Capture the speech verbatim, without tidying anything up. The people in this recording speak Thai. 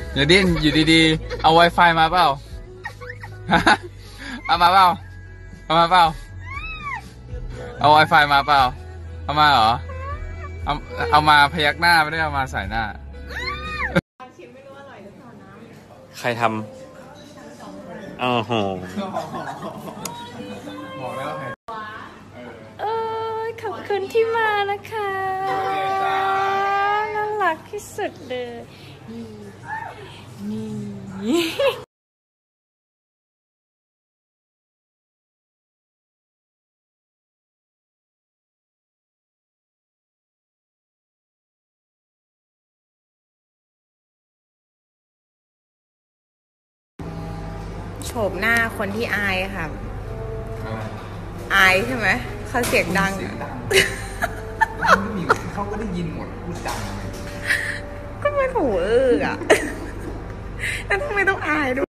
อย่าดิ้นอยู่ดีๆเอา Wi-Fi มาเปล่าเอามาเปล่าเอามาเปล่าเอา Wi-Fi มาเปล่าเอามาเหรอเอาเอามาพยักหน้าไม่ได้เอามาใส่หน้าใครทำอ๋อโหเออขอบคุณที่มานะคะน่ารักที่สุดเลยนี่นี่โฉบหน้าคนที่อายค่ะอายใช่ไหมเขาเสียงดังเขาก็ได้ยินหมดพูดดังก็ไม่ถูกเอออ่ะแล้วทำไมต้องอายด้วย